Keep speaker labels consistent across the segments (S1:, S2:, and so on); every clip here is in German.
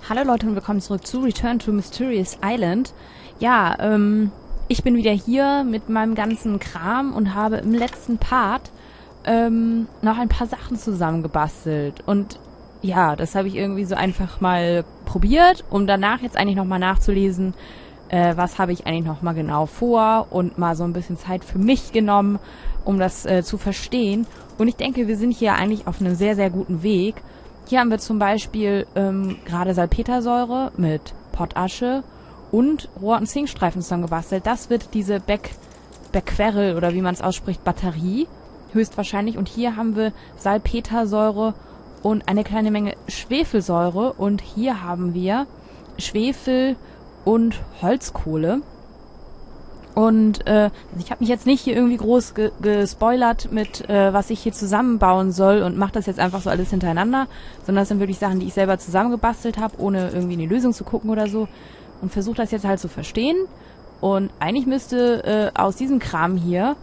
S1: Hallo Leute und willkommen zurück zu Return to Mysterious Island. Ja, ich bin wieder hier mit meinem ganzen Kram und habe im letzten Part noch ein paar Sachen zusammengebastelt. Und ja, das habe ich irgendwie so einfach mal probiert, um danach jetzt eigentlich nochmal nachzulesen, was habe ich eigentlich nochmal genau vor und mal so ein bisschen Zeit für mich genommen, um das zu verstehen. Und ich denke, wir sind hier eigentlich auf einem sehr, sehr guten Weg. Hier haben wir zum Beispiel gerade Salpetersäure mit Pottasche und Rohr- und Zinkstreifen zusammengebastelt. Das wird diese Becquerel oder wie man es ausspricht, Batterie höchstwahrscheinlich. Und hier haben wir Salpetersäure und eine kleine Menge Schwefelsäure. Und hier haben wir Schwefel und Holzkohle. Und ich habe mich jetzt nicht hier irgendwie groß gespoilert mit, was ich hier zusammenbauen soll und mache das jetzt einfach so alles hintereinander, sondern das sind wirklich Sachen, die ich selber zusammengebastelt habe, ohne irgendwie in die Lösung zu gucken oder so und versuche das jetzt halt zu verstehen. Und eigentlich müsste aus diesem Kram hier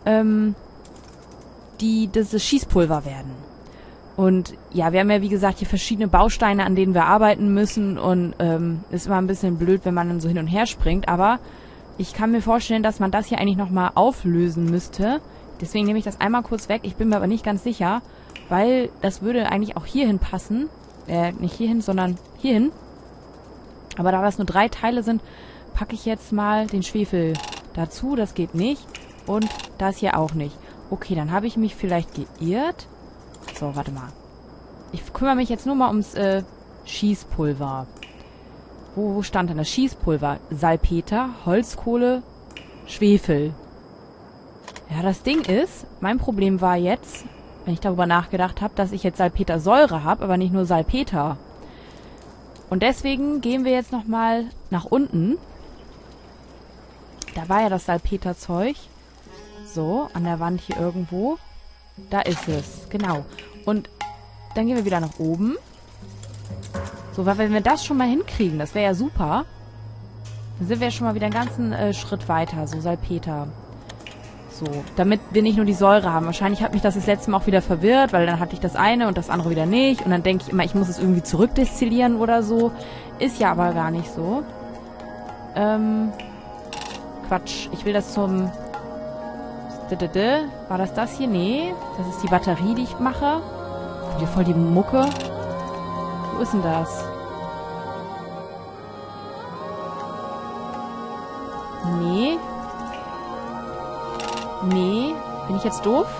S1: das Schießpulver werden. Und ja, wir haben ja wie gesagt hier verschiedene Bausteine, an denen wir arbeiten müssen und ist immer ein bisschen blöd, wenn man dann so hin und her springt, aber ich kann mir vorstellen, dass man das hier eigentlich nochmal auflösen müsste. Deswegen nehme ich das einmal kurz weg. Ich bin mir aber nicht ganz sicher, weil das würde eigentlich auch hierhin passen. Nicht hierhin, sondern hierhin. Aber da das nur 3 Teile sind, packe ich jetzt mal den Schwefel dazu. Das geht nicht. Und das hier auch nicht. Okay, dann habe ich mich vielleicht geirrt. So, warte mal. Ich kümmere mich jetzt nur mal ums Schießpulver. Wo stand denn das Schießpulver? Salpeter, Holzkohle, Schwefel. Ja, das Ding ist, mein Problem war jetzt, wenn ich darüber nachgedacht habe, dass ich jetzt Salpetersäure habe, aber nicht nur Salpeter. Und deswegen gehen wir jetzt nochmal nach unten. Da war ja das Salpeterzeug. So, an der Wand hier irgendwo. Da ist es, genau. Und dann gehen wir wieder nach oben. So, weil wenn wir das schon mal hinkriegen, das wäre ja super. Dann sind wir ja schon mal wieder einen ganzen Schritt weiter. So, Salpeter. So, damit wir nicht nur die Säure haben. Wahrscheinlich hat mich das letzte Mal auch wieder verwirrt, weil dann hatte ich das eine und das andere wieder nicht. Und dann denke ich immer, ich muss es irgendwie zurückdestillieren oder so. Ist ja aber gar nicht so. Quatsch. Ich will das zum... War das hier? Nee. Das ist die Batterie, die ich mache. Hier voll die Mucke. Wo ist denn das? Nee. Nee. Bin ich jetzt doof?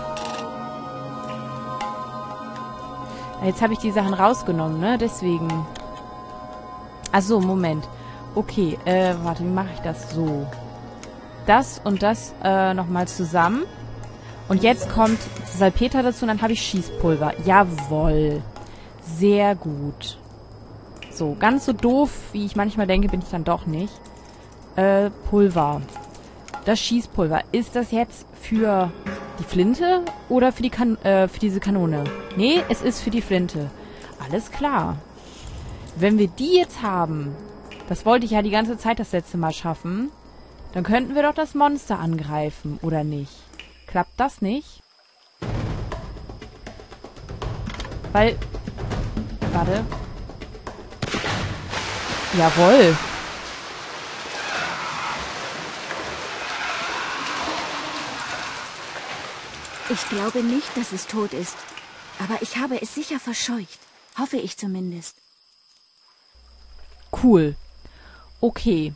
S1: Jetzt habe ich die Sachen rausgenommen, ne? Deswegen. Achso, Moment. Okay, warte, wie mache ich das? So. Das und das nochmal zusammen. Und jetzt kommt Salpeter dazu und dann habe ich Schießpulver. Jawohl. Sehr gut. So, ganz so doof, wie ich manchmal denke, bin ich dann doch nicht. Pulver. Das Schießpulver. Ist das jetzt für die Flinte oder für diese Kanone? Nee, es ist für die Flinte. Alles klar. Wenn wir die jetzt haben, das wollte ich ja die ganze Zeit das letzte Mal schaffen, dann könnten wir doch das Monster angreifen, oder nicht? Klappt das nicht? Weil... Warte. Jawohl.
S2: Ich glaube nicht, dass es tot ist. Aber ich habe es sicher verscheucht. Hoffe ich zumindest.
S1: Cool. Okay.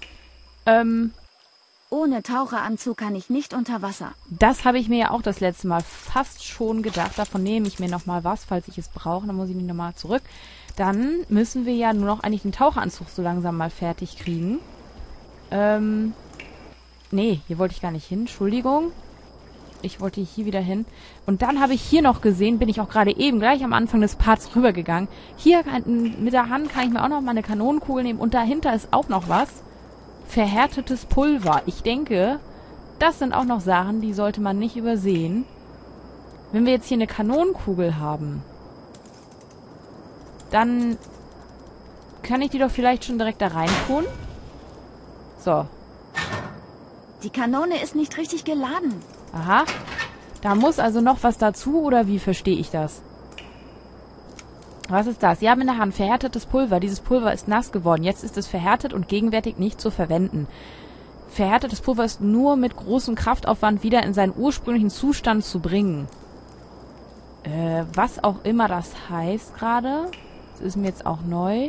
S2: Ohne Taucheranzug kann ich nicht unter Wasser.
S1: Das habe ich mir ja auch das letzte Mal fast schon gedacht. Davon nehme ich mir nochmal was, falls ich es brauche. Dann muss ich nicht nochmal zurück. Dann müssen wir ja nur noch eigentlich den Taucheranzug so langsam mal fertig kriegen. Nee, hier wollte ich gar nicht hin. Entschuldigung. Ich wollte hier wieder hin. Und dann habe ich hier noch gesehen, bin ich auch gerade eben gleich am Anfang des Parts rübergegangen. Hier mit der Hand kann ich mir auch noch mal eine Kanonenkugel nehmen. Und dahinter ist auch noch was. Verhärtetes Pulver. Ich denke, das sind auch noch Sachen, die sollte man nicht übersehen. Wenn wir jetzt hier eine Kanonenkugel haben, dann kann ich die doch vielleicht schon direkt da rein tun. So.
S2: Die Kanone ist nicht richtig geladen.
S1: Aha. Da muss also noch was dazu, oder wie verstehe ich das? Was ist das? Sie haben in der Hand verhärtetes Pulver. Dieses Pulver ist nass geworden. Jetzt ist es verhärtet und gegenwärtig nicht zu verwenden. Verhärtetes Pulver ist nur mit großem Kraftaufwand wieder in seinen ursprünglichen Zustand zu bringen. Was auch immer das heißt gerade. Das ist mir jetzt auch neu.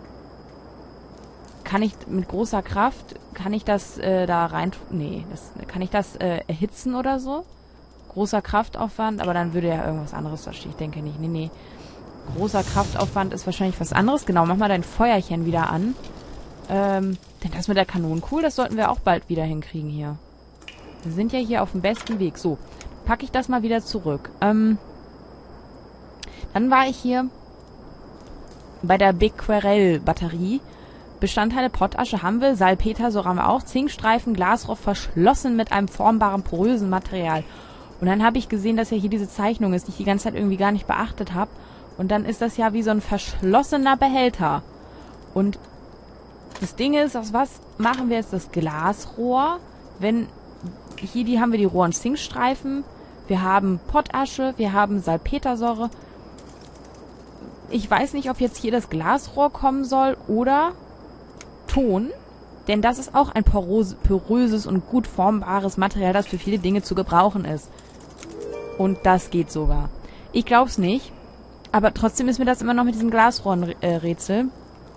S1: Kann ich mit großer Kraft, kann ich das da rein... Nee, kann ich das erhitzen oder so? Großer Kraftaufwand, aber dann würde ja irgendwas anderes da stehen. Ich denke nicht. Nee. Großer Kraftaufwand ist wahrscheinlich was anderes. Genau, mach mal dein Feuerchen wieder an. Denn das mit der Kanonenkuhl, das sollten wir auch bald wieder hinkriegen hier. Wir sind ja hier auf dem besten Weg. So, packe ich das mal wieder zurück. Dann war ich hier bei der Becquerel-Batterie. Bestandteile Pottasche haben wir, Salpetersäure haben wir auch, Zinkstreifen, Glasrohr verschlossen mit einem formbaren, porösen Material. Und dann habe ich gesehen, dass ja hier diese Zeichnung ist, die ich die ganze Zeit irgendwie gar nicht beachtet habe. Und dann ist das ja wie so ein verschlossener Behälter. Und das Ding ist, aus was machen wir jetzt das Glasrohr? Wenn hier haben wir die Rohr- und Zinkstreifen, wir haben Pottasche, wir haben Salpetersäure. Ich weiß nicht, ob jetzt hier das Glasrohr kommen soll oder Ton, denn das ist auch ein poröses und gut formbares Material, das für viele Dinge zu gebrauchen ist. Und das geht sogar. Ich glaube es nicht, aber trotzdem ist mir das immer noch mit diesem Glasrohr ein Rätsel.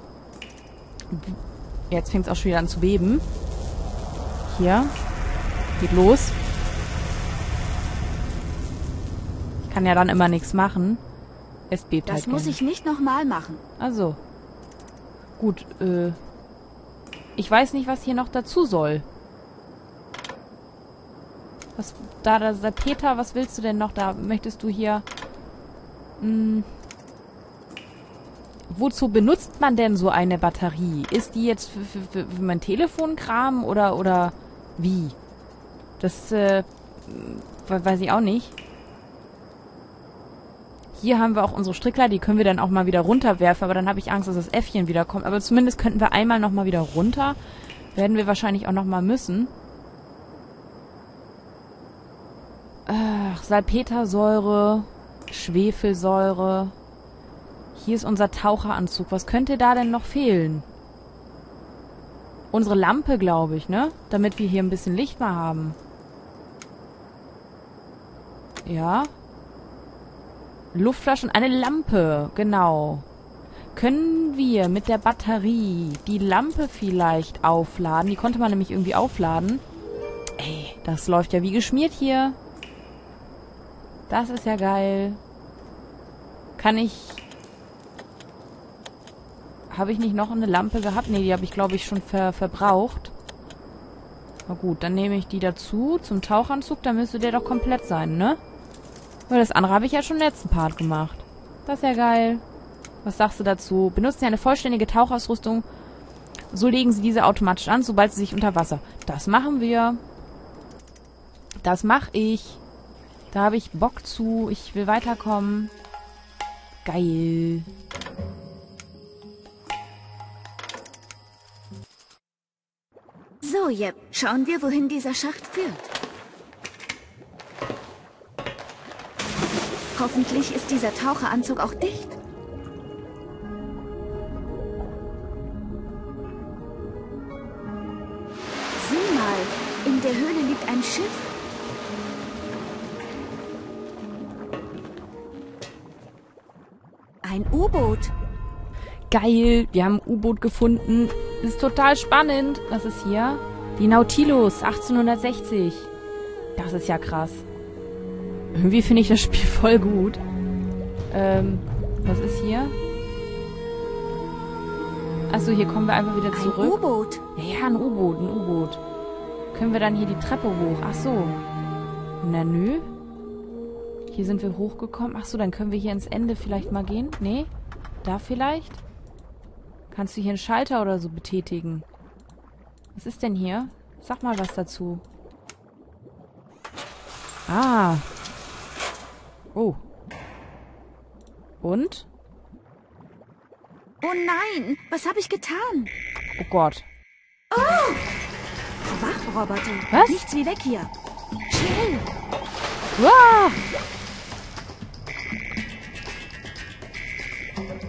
S1: Jetzt fängt es auch schon wieder an zu beben. Hier. Geht los. Ich kann ja dann immer nichts machen. Es bebt halt.
S2: Das muss ich nicht nochmal machen.
S1: Also. Gut, ich weiß nicht, was hier noch dazu soll. Was, Peter, was willst du denn noch da? Möchtest du hier... wozu benutzt man denn so eine Batterie? Ist die jetzt für mein Telefonkram oder wie? Das, weiß ich auch nicht. Hier haben wir auch unsere Strickler, die können wir dann auch mal wieder runterwerfen, aber dann habe ich Angst, dass das Äffchen wieder kommt. Aber zumindest könnten wir einmal nochmal wieder runter. Werden wir wahrscheinlich auch nochmal müssen. Ach, Salpetersäure, Schwefelsäure. Hier ist unser Taucheranzug. Was könnte da denn noch fehlen? Unsere Lampe, glaube ich, ne? Damit wir hier ein bisschen Licht mal haben. Ja. Luftflasche und eine Lampe, genau. Können wir mit der Batterie die Lampe vielleicht aufladen? Die konnte man nämlich irgendwie aufladen. Ey, das läuft ja wie geschmiert hier. Das ist ja geil. Kann ich... Habe ich nicht noch eine Lampe gehabt? Ne, die habe ich, glaube ich, schon verbraucht. Na gut, dann nehme ich die dazu zum Tauchanzug. Dann müsste der doch komplett sein, ne? Weil das andere habe ich ja schon im letzten Part gemacht. Das ist ja geil. Was sagst du dazu? Benutzen Sie eine vollständige Tauchausrüstung. So legen Sie diese automatisch an, sobald Sie sich unter Wasser... Das machen wir. Das mache ich. Da habe ich Bock zu. Ich will weiterkommen. Geil.
S2: So, Jep, schauen wir, wohin dieser Schacht führt. Hoffentlich ist dieser Taucheranzug auch dicht. Sieh mal, in der Höhle liegt ein Schiff. Ein U-Boot.
S1: Geil, wir haben ein U-Boot gefunden. Ist total spannend. Was ist hier? Die Nautilus, 1860. Das ist ja krass. Irgendwie finde ich das Spiel voll gut. Was ist hier? Achso, hier kommen wir einfach wieder zurück.
S2: Ein U-Boot.
S1: Ja, ein U-Boot. Können wir dann hier die Treppe hoch? Achso. Na nö. Hier sind wir hochgekommen. Achso, dann können wir hier ins Ende vielleicht mal gehen. Nee? Da vielleicht? Kannst du hier einen Schalter oder so betätigen? Was ist denn hier? Sag mal was dazu. Ah. Oh. Und?
S2: Oh nein, was habe ich getan?
S1: Oh Gott.
S2: Oh! Wachroboter.
S1: Was?
S2: Nichts wie weg hier. Schnell.
S1: Wow.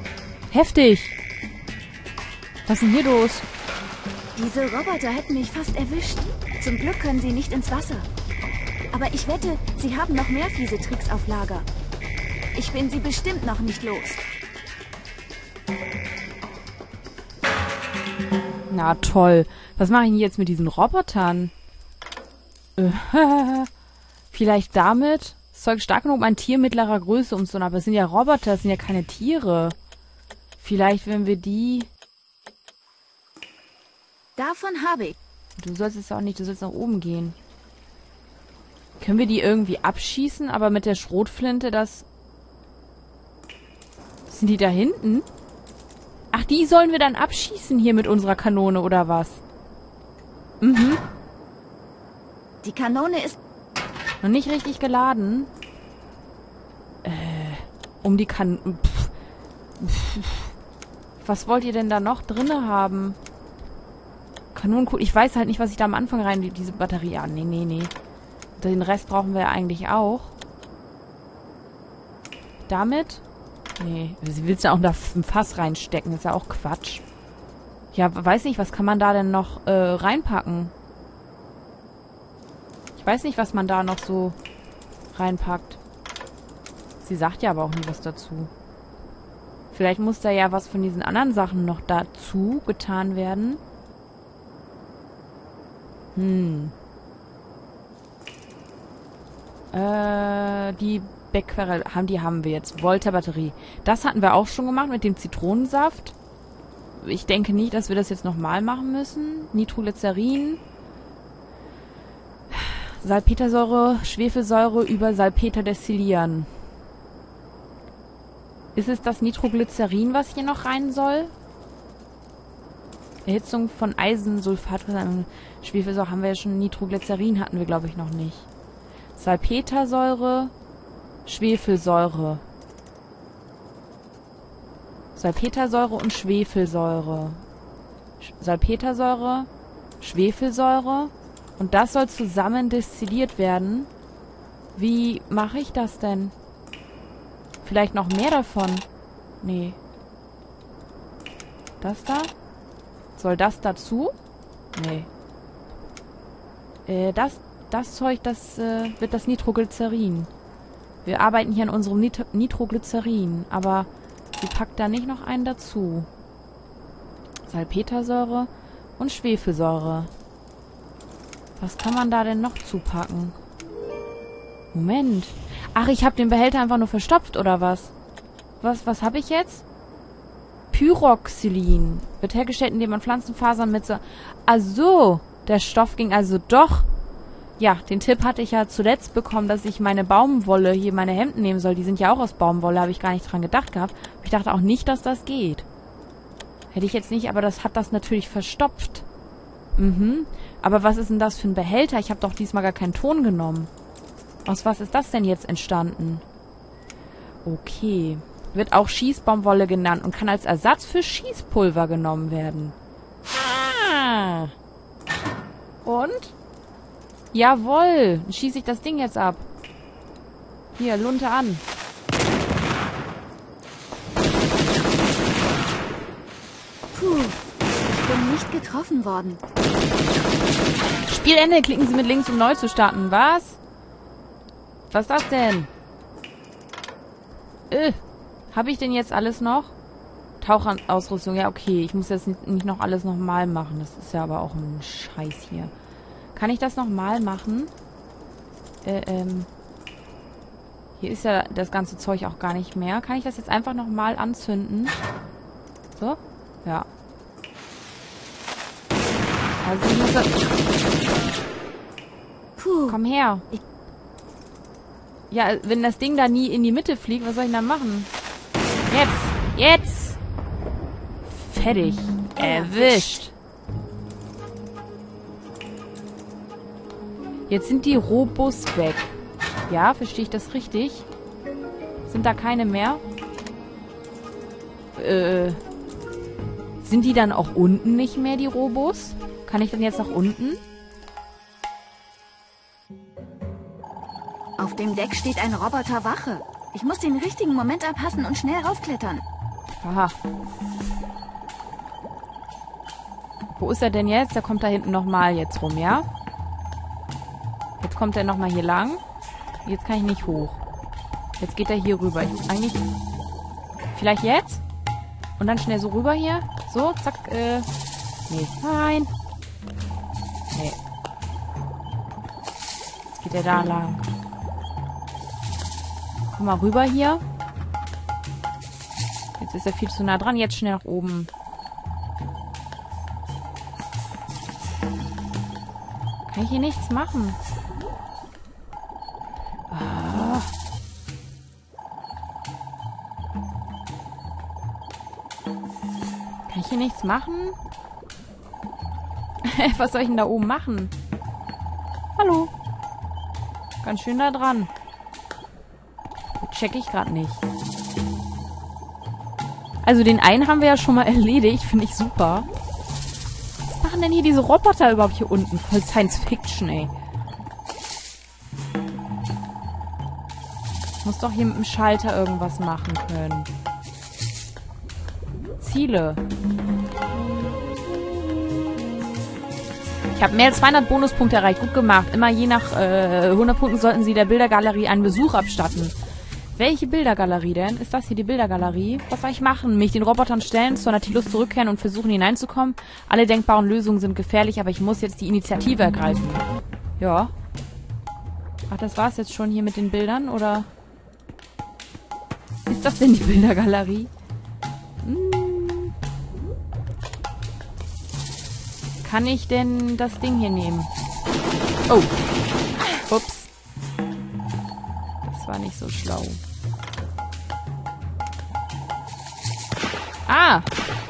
S1: Heftig. Was ist denn hier los?
S2: Diese Roboter hätten mich fast erwischt. Zum Glück können sie nicht ins Wasser. Aber ich wette, sie haben noch mehr fiese Tricks auf Lager. Ich bin sie bestimmt noch nicht los.
S1: Na toll. Was mache ich denn jetzt mit diesen Robotern? Vielleicht damit? Das Zeug stark genug, um ein Tier mittlerer Größe umzuhauen. Aber es sind ja Roboter, es sind ja keine Tiere. Vielleicht, wenn wir die...
S2: Davon habe ich.
S1: Du sollst es auch nicht, du sollst nach oben gehen. Können wir die irgendwie abschießen, aber mit der Schrotflinte das... Sind die da hinten? Ach, die sollen wir dann abschießen hier mit unserer Kanone, oder was? Mhm.
S2: Die Kanone ist...
S1: Noch nicht richtig geladen. Um die Was wollt ihr denn da noch drinne haben? Kanonenkugel. Ich weiß halt nicht, was ich da am Anfang rein... Diese Batterie... Ah, nee. Den Rest brauchen wir ja eigentlich auch. Damit? Nee. Sie willst ja auch da ein Fass reinstecken. Ist ja auch Quatsch. Ja, weiß nicht, was kann man da denn noch reinpacken? Ich weiß nicht, was man da noch so reinpackt. Sie sagt ja aber auch nie was dazu. Vielleicht muss da ja was von diesen anderen Sachen noch dazu getan werden. Die Backquerel, haben wir jetzt. Volta-Batterie. Das hatten wir auch schon gemacht mit dem Zitronensaft. Ich denke nicht, dass wir das jetzt nochmal machen müssen. Nitroglycerin. Salpetersäure, Schwefelsäure über Salpeter destillieren. Ist es das Nitroglycerin, was hier noch rein soll? Erhitzung von Eisensulfat. Schwefelsäure haben wir ja schon. Nitroglycerin hatten wir, glaube ich, noch nicht. Salpetersäure, Schwefelsäure. Salpetersäure und Schwefelsäure. Salpetersäure, Schwefelsäure. Und das soll zusammen destilliert werden. Wie mache ich das denn? Vielleicht noch mehr davon? Nee. Das da? Soll das dazu? Nee. Das Zeug, das wird das Nitroglycerin. Wir arbeiten hier an unserem Nitroglycerin. Aber sie packt da nicht noch einen dazu. Salpetersäure und Schwefelsäure. Was kann man da denn noch zupacken? Moment. Ach, ich habe den Behälter einfach nur verstopft, oder was? Was habe ich jetzt? Pyroxylin. Wird hergestellt, indem man Pflanzenfasern mit so... Ach so, der Stoff ging also doch... Ja, den Tipp hatte ich ja zuletzt bekommen, dass ich meine Baumwolle, hier meine Hemden nehmen soll. Die sind ja auch aus Baumwolle, habe ich gar nicht dran gedacht gehabt. Ich dachte auch nicht, dass das geht. Hätte ich jetzt nicht, aber das hat das natürlich verstopft. Aber was ist denn das für ein Behälter? Ich habe doch diesmal gar keinen Ton genommen. Aus was ist das denn jetzt entstanden? Okay. Wird auch Schießbaumwolle genannt und kann als Ersatz für Schießpulver genommen werden. Ah. Und? Jawohl. Dann schieße ich das Ding jetzt ab. Hier, Lunte an.
S2: Puh, ich bin nicht getroffen worden.
S1: Spielende. Klicken Sie mit links, um neu zu starten. Was? Was ist das denn? Habe ich denn jetzt alles noch? Tauchausrüstung. Ja, okay. Ich muss jetzt nicht noch alles nochmal machen. Das ist ja aber auch ein Scheiß hier. Kann ich das nochmal machen? Hier ist ja das ganze Zeug auch gar nicht mehr. Kann ich das jetzt einfach nochmal anzünden? So? Ja. Also ich muss das...
S2: Puh.
S1: Komm her. Ja, wenn das Ding da nie in die Mitte fliegt, was soll ich denn da machen? Jetzt! Fertig. Erwischt. Jetzt sind die Robos weg. Ja, verstehe ich das richtig? Sind da keine mehr? Sind die dann auch unten nicht mehr, die Robos? Kann ich dann jetzt nach unten?
S2: Auf dem Deck steht ein Roboter Wache. Ich muss den richtigen Moment abpassen und schnell raufklettern.
S1: Aha. Wo ist er denn jetzt? Der kommt da hinten nochmal jetzt rum, ja? Jetzt kommt er nochmal hier lang. Jetzt kann ich nicht hoch. Jetzt geht er hier rüber. Vielleicht jetzt? Und dann schnell so rüber hier. So, zack, nee. Nein. Nee. Jetzt geht er da lang. Komm mal rüber hier. Jetzt ist er viel zu nah dran. Jetzt schnell nach oben. Kann ich hier nichts machen? Ah. Kann ich hier nichts machen? Was soll ich denn da oben machen? Hallo? Ganz schön da dran. Check ich gerade nicht. Also den einen haben wir ja schon mal erledigt. Finde ich super. Was machen denn hier diese Roboter überhaupt hier unten? Voll Science Fiction, ey. Ich muss doch hier mit dem Schalter irgendwas machen können. Ziele. Ich habe mehr als 200 Bonuspunkte erreicht. Gut gemacht. Immer je nach 100 Punkten sollten Sie der Bildergalerie einen Besuch abstatten. Welche Bildergalerie denn? Ist das hier die Bildergalerie? Was soll ich machen? Mich den Robotern stellen, zur Nautilus zurückkehren und versuchen hineinzukommen? Alle denkbaren Lösungen sind gefährlich, aber ich muss jetzt die Initiative ergreifen. Ja. Ach, das war's jetzt schon hier mit den Bildern, oder? Ist das denn die Bildergalerie? Kann ich denn das Ding hier nehmen? Oh. Ups. Das war nicht so schlau. Ah.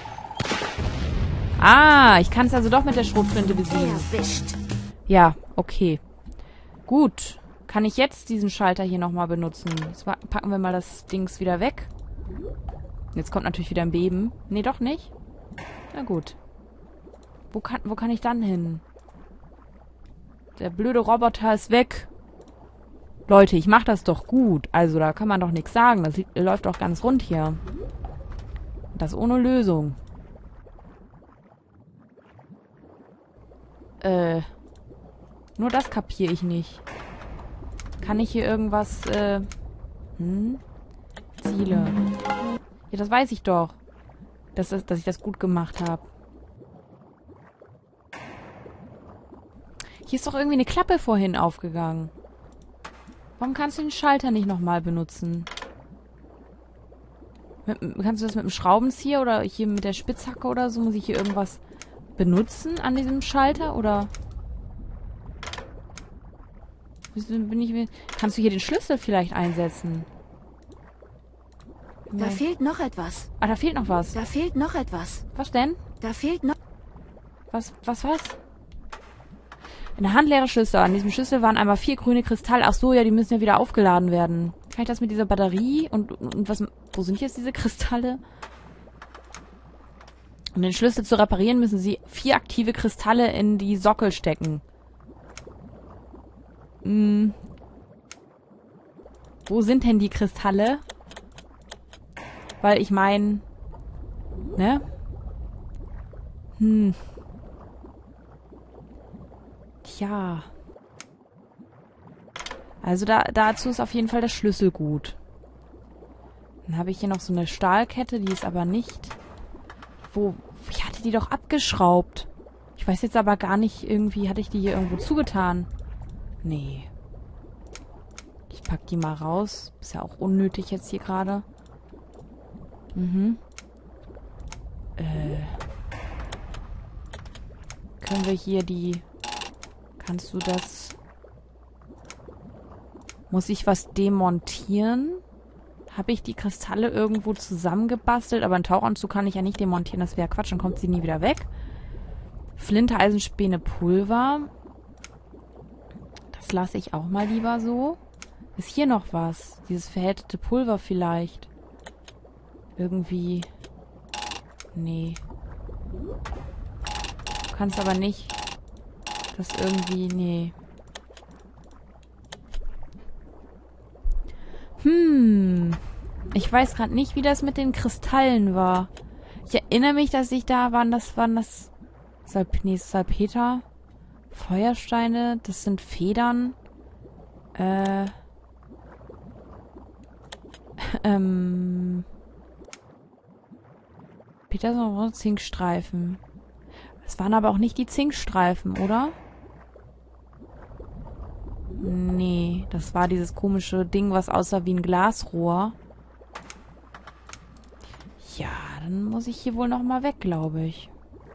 S1: Ah, ich kann es also doch mit der Schrotflinte besiegen.
S2: Erwischt.
S1: Ja, okay. Gut. Kann ich jetzt diesen Schalter hier nochmal benutzen? Jetzt packen wir mal das Dings wieder weg. Jetzt kommt natürlich wieder ein Beben. Nee, doch nicht. Na gut. Wo kann ich dann hin? Der blöde Roboter ist weg. Leute, ich mach das doch gut. Also, da kann man doch nichts sagen. Das läuft doch ganz rund hier. Das ohne Lösung. Nur das kapiere ich nicht. Kann ich hier irgendwas, Ziele. Ja, das weiß ich doch. Dass ich das gut gemacht habe. Hier ist doch irgendwie eine Klappe vorhin aufgegangen. Warum kannst du den Schalter nicht nochmal benutzen? Kannst du das mit dem Schraubenzieher oder hier mit der Spitzhacke oder so? Muss ich hier irgendwas benutzen an diesem Schalter? Oder kannst du hier den Schlüssel vielleicht einsetzen?
S2: Da fehlt noch etwas.
S1: Ah, da fehlt noch was.
S2: Da fehlt noch etwas.
S1: Was denn?
S2: Da fehlt noch...
S1: Was? Eine handleere Schlüssel. An diesem Schlüssel waren einmal 4 grüne Kristalle. Ach so, ja, die müssen ja wieder aufgeladen werden. Kann ich das mit dieser Batterie? Und was... Wo sind jetzt diese Kristalle? Um den Schlüssel zu reparieren, müssen Sie 4 aktive Kristalle in die Sockel stecken. Wo sind denn die Kristalle? Weil ich meine... Ne? Tja. Also dazu ist auf jeden Fall der Schlüssel gut. Dann habe ich hier noch so eine Stahlkette, die ist aber nicht... Ich hatte die doch abgeschraubt. Ich weiß jetzt aber gar nicht, irgendwie hatte ich die hier irgendwo zugetan. Nee. Ich pack die mal raus. Ist ja auch unnötig jetzt hier gerade. Können wir hier die... Kannst du das... Muss ich was demontieren? Habe ich die Kristalle irgendwo zusammengebastelt? Aber einen Tauchanzug kann ich ja nicht demontieren. Das wäre Quatsch. Dann kommt sie nie wieder weg. Flinte, Eisenspäne, Pulver. Das lasse ich auch mal lieber so. Ist hier noch was? Dieses verhärtete Pulver vielleicht. Irgendwie... Nee. Du kannst aber nicht... Das irgendwie... Nee. Ich weiß gerade nicht, wie das mit den Kristallen war. Ich erinnere mich, dass ich da waren das Salpeter, Feuersteine, das sind Federn. Peterson, Zinkstreifen. Das waren aber auch nicht die Zinkstreifen, oder? Nee, das war dieses komische Ding, was aussah wie ein Glasrohr. Ja, dann muss ich hier wohl nochmal weg, glaube ich.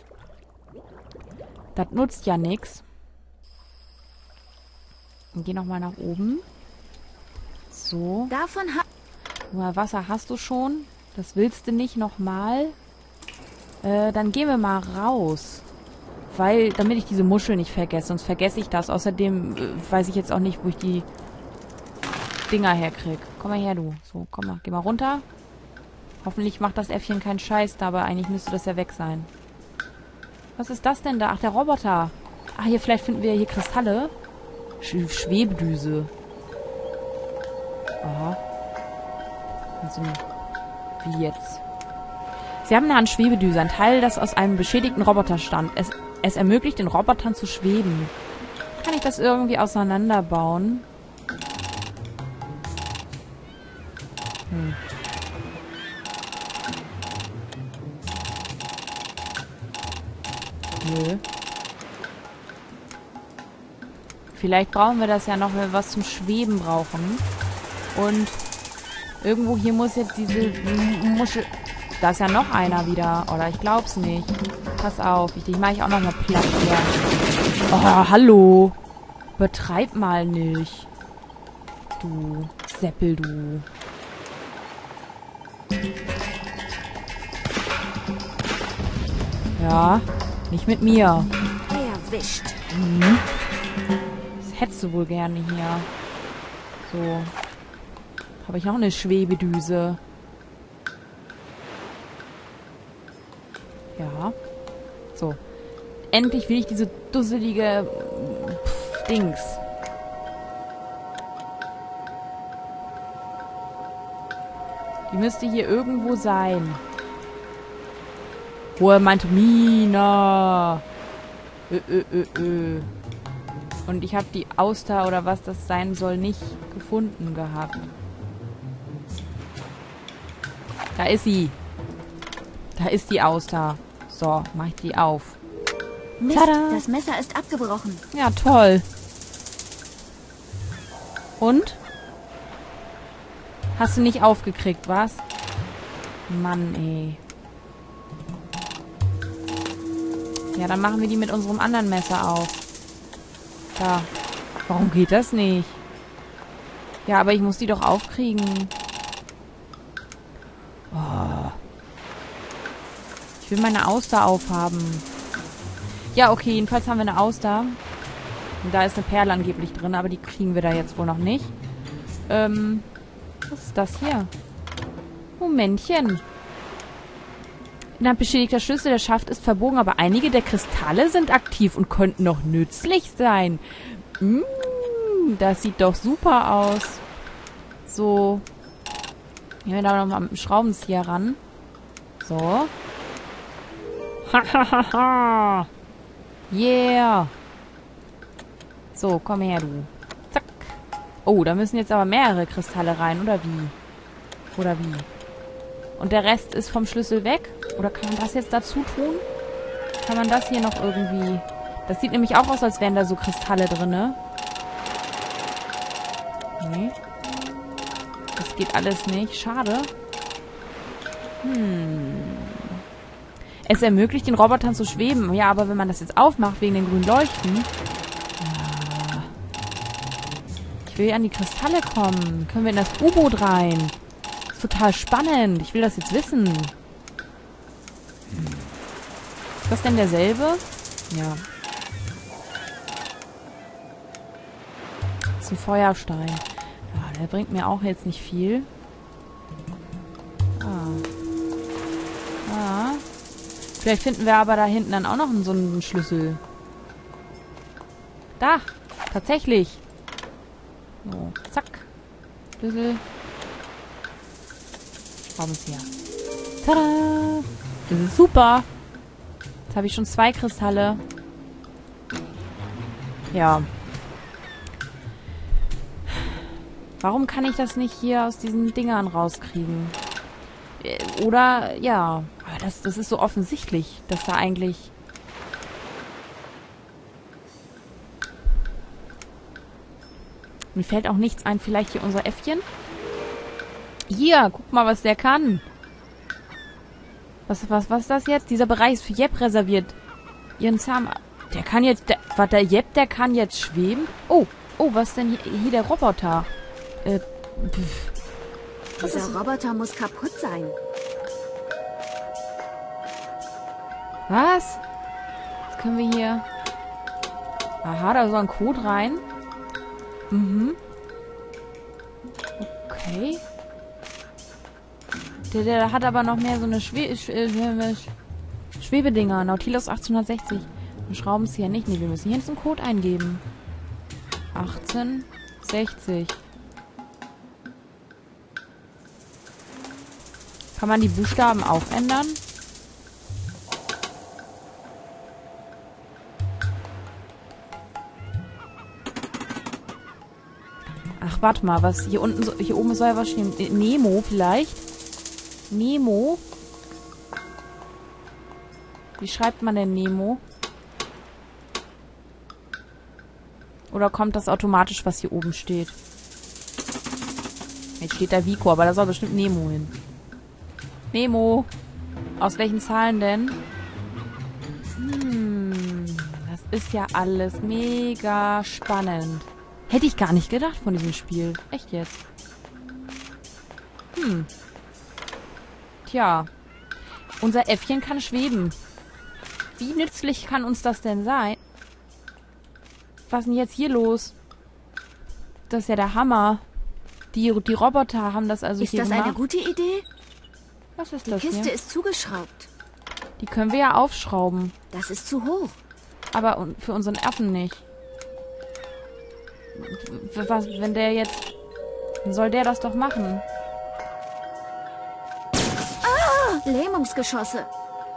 S1: Das nutzt ja nichts. Geh nochmal nach oben. So. Wasser hast du schon. Das willst du nicht nochmal. Dann gehen wir mal raus. Weil, damit ich diese Muschel nicht vergesse. Sonst vergesse ich das. Außerdem weiß ich jetzt auch nicht, wo ich die Dinger herkriege. Komm mal her, du. So, komm mal. Geh mal runter. Hoffentlich macht das Äffchen keinen Scheiß da, aber eigentlich müsste das ja weg sein. Was ist das denn da? Ach, der Roboter. Ach, hier, vielleicht finden wir hier Kristalle. Schwebedüse. Aha. Also, wie jetzt? Sie haben eine Schwebedüse, ein Teil, das aus einem beschädigten Roboter stammt. Es ermöglicht den Robotern zu schweben. Kann ich das irgendwie auseinanderbauen? Nö. Vielleicht brauchen wir das ja noch, wenn wir was zum Schweben brauchen. Und irgendwo hier muss jetzt diese Muschel... Da ist ja noch einer wieder. Oder ich glaub's nicht. Pass auf. Die mache ich auch noch mal platt hier. Oh, hallo. Übertreib mal nicht. Du Seppel, du. Ja, nicht mit mir.
S2: Erwischt.
S1: Mhm. Das hättest du wohl gerne hier. So. Habe ich noch eine Schwebedüse. Ja. So. Endlich will ich diese dusselige Dings. Die müsste hier irgendwo sein. Wo er meinte, Mina. Und ich habe die Auster oder was das sein soll nicht gefunden gehabt. Da ist sie. Da ist die Auster. So, mach ich die auf.
S2: Mist,
S1: Tada!
S2: das Messer ist abgebrochen.
S1: Ja, toll. Und? Hast du nicht aufgekriegt, was? Mann, ey. Ja, dann machen wir die mit unserem anderen Messer auf. Da. Warum geht das nicht? Ja, aber ich muss die doch aufkriegen. Oh. Ich will meine Auster aufhaben. Ja, okay, jedenfalls haben wir eine Auster. Und da ist eine Perle angeblich drin, aber die kriegen wir da jetzt wohl noch nicht. Was ist das hier? Momentchen. Innerhalb beschädigter Schlüssel, der Schaft ist verbogen, aber einige der Kristalle sind aktiv und könnten noch nützlich sein. Das sieht doch super aus. So. Gehen wir da nochmal mit dem Schraubenzieher ran. So. Hahaha. Yeah. So, komm her, du. Zack. Oh, da müssen jetzt aber mehrere Kristalle rein, oder wie? Oder wie? Und der Rest ist vom Schlüssel weg? Oder kann man das jetzt dazu tun? Kann man das hier noch irgendwie... Das sieht nämlich auch aus, als wären da so Kristalle drin, ne? Nee. Das geht alles nicht. Schade. Es ermöglicht den Robotern zu schweben. Ja, aber wenn man das jetzt aufmacht, wegen den grünen Leuchten... Ja. Ich will an die Kristalle kommen. Können wir in das U-Boot rein? Das ist total spannend. Ich will das jetzt wissen. Ist das denn derselbe? Ja. Das ist ein Feuerstein. Ja, der bringt mir auch jetzt nicht viel. Vielleicht finden wir aber da hinten dann auch noch so einen Schlüssel. Da! Tatsächlich! So, zack. Schlüssel. Schraubenzieher. Tada! Das ist super. Jetzt habe ich schon 2 Kristalle. Ja. Warum kann ich das nicht hier aus diesen Dingern rauskriegen? Oder, ja. Aber das ist so offensichtlich, dass da eigentlich... Mir fällt auch nichts ein. Vielleicht hier unser Äffchen? Hier, guck mal, was der kann. Was ist das jetzt? Dieser Bereich ist für Jep reserviert. Ihren Zahn... Der kann jetzt... der Jep, der kann jetzt schweben? Oh, was ist denn hier der Roboter?
S2: Dieser Roboter muss kaputt sein.
S1: Was? Jetzt können wir hier... Aha, da soll ein Code rein. Mhm. Okay. Der hat aber noch mehr so eine Schwebedinger. Nautilus 1860. Wir schrauben es hier nicht. Nee, wir müssen hier jetzt einen Code eingeben. 1860. Kann man die Buchstaben auch ändern? Ach, warte mal, was hier unten so, hier oben soll ja was stehen. Nemo vielleicht? Nemo? Wie schreibt man denn Nemo? Oder kommt das automatisch, was hier oben steht? Jetzt steht da Vico, aber da soll bestimmt Nemo hin. Nemo! Aus welchen Zahlen denn? Das ist ja alles mega spannend. Hätte ich gar nicht gedacht von diesem Spiel. Echt jetzt. Tja. Unser Äffchen kann schweben. Wie nützlich kann uns das denn sein? Was ist denn jetzt hier los? Das ist ja der Hammer. Die Roboter haben das also hier gemacht.
S2: Ist das eine gute Idee?
S1: Was ist das
S2: hier? Die Kiste ist zugeschraubt.
S1: Die können wir ja aufschrauben.
S2: Das ist zu hoch.
S1: Aber für unseren Affen nicht. Was, wenn der jetzt... Dann soll der das doch machen.
S2: Lähmungsgeschosse.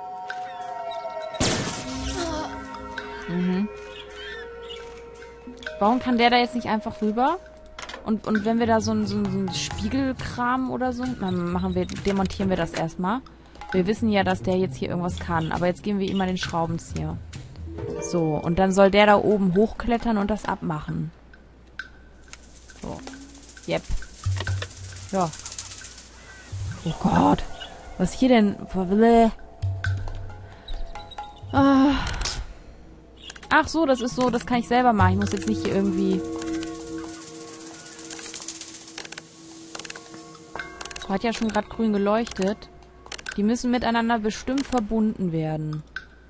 S1: Warum kann der da jetzt nicht einfach rüber? Und wenn wir da so einen Spiegelkram oder so, dann demontieren wir das erstmal. Wir wissen ja, dass der jetzt hier irgendwas kann. Aber jetzt geben wir ihm mal den Schraubenzieher. So, und dann soll der da oben hochklettern und das abmachen. So. Yep. Ja. Oh Gott. Was hier denn? Ach so, das ist so, das kann ich selber machen. Ich muss jetzt nicht hier irgendwie... Hat ja schon gerade grün geleuchtet. Die müssen miteinander bestimmt verbunden werden.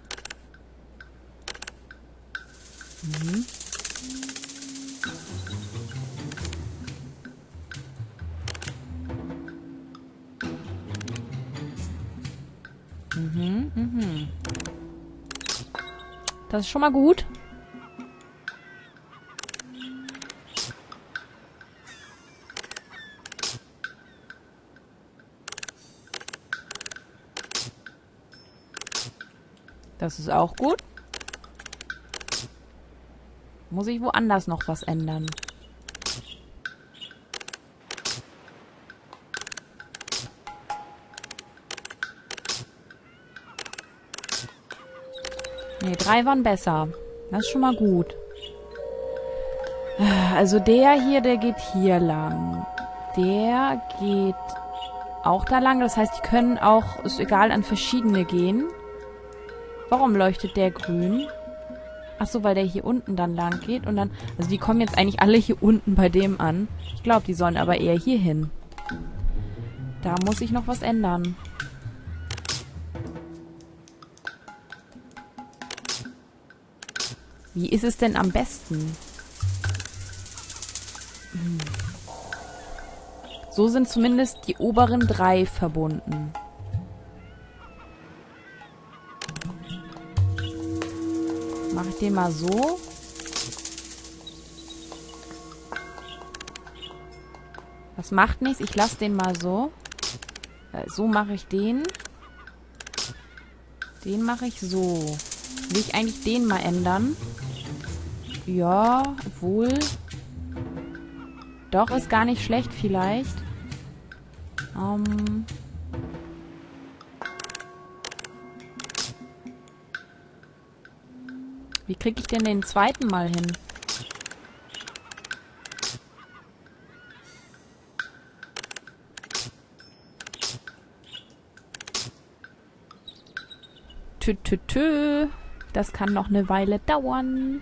S1: Das ist schon mal gut. Das ist auch gut. Muss ich woanders noch was ändern? Ne, 3 waren besser. Das ist schon mal gut. Also der hier, der geht hier lang. Der geht auch da lang. Das heißt, die können auch, ist egal, an verschiedene gehen. Warum leuchtet der grün? Ach so, weil der hier unten dann lang geht und dann... Also die kommen jetzt eigentlich alle hier unten bei dem an. Ich glaube, die sollen aber eher hier hin. Da muss ich noch was ändern. Wie ist es denn am besten? So sind zumindest die oberen 3 verbunden. Mache ich den mal so. Das macht nichts. Ich lasse den mal so. So mache ich den. Den mache ich so. Will ich eigentlich den mal ändern? Ja, obwohl... Doch, ist gar nicht schlecht vielleicht. Wie kriege ich denn den zweiten Mal hin? Tü. Das kann noch eine Weile dauern.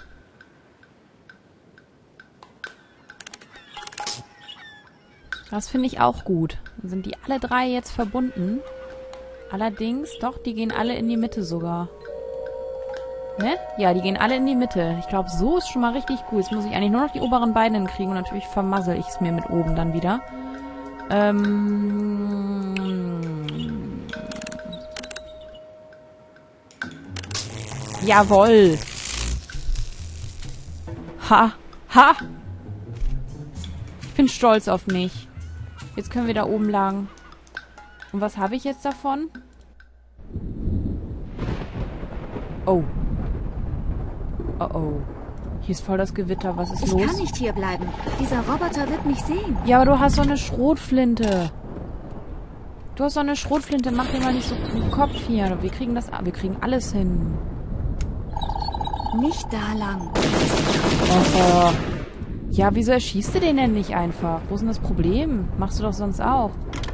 S1: Das finde ich auch gut. Dann sind die alle drei jetzt verbunden. Allerdings, doch, die gehen alle in die Mitte sogar. Ne? Ja, die gehen alle in die Mitte. Ich glaube, so ist schon mal richtig gut. Jetzt muss ich eigentlich nur noch die oberen beiden hinkriegen und natürlich vermassel ich es mir mit oben dann wieder. Jawohl. Ha. Ich bin stolz auf mich. Jetzt können wir da oben lang. Und was habe ich jetzt davon? Oh. Oh. Hier ist voll das Gewitter. Was ist los?
S2: Ich kann nicht hier bleiben. Dieser Roboter wird mich sehen.
S1: Ja, aber du hast so eine Schrotflinte. Mach dir mal nicht so einen Kopf hier. Wir kriegen das... Wir kriegen alles hin.
S2: Nicht da lang.
S1: Oh. Ja, wieso erschießt du den denn nicht einfach? Wo ist denn das Problem? Machst du doch sonst auch.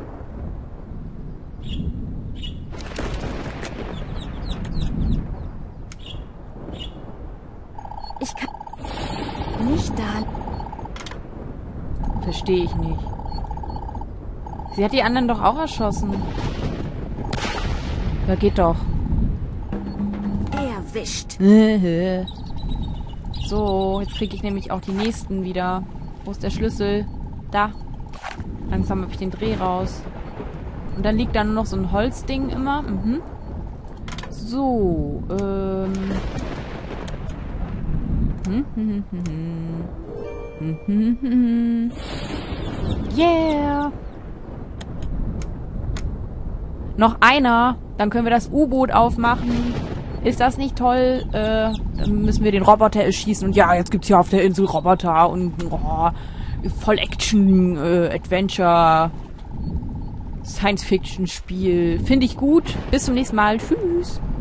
S2: Ich kann nicht da.
S1: Verstehe ich nicht. Sie hat die anderen doch auch erschossen. Ja, geht doch.
S2: Erwischt.
S1: So, jetzt kriege ich nämlich auch die nächsten wieder. Wo ist der Schlüssel? Da. Langsam habe ich den Dreh raus. Und dann liegt da nur noch so ein Holzding immer. So, Yeah. Noch einer. Dann können wir das U-Boot aufmachen. Ist das nicht toll? Dann müssen wir den Roboter erschießen. Und ja, jetzt gibt's hier auf der Insel Roboter und voll Action, Adventure, Science-Fiction-Spiel. Finde ich gut. Bis zum nächsten Mal. Tschüss.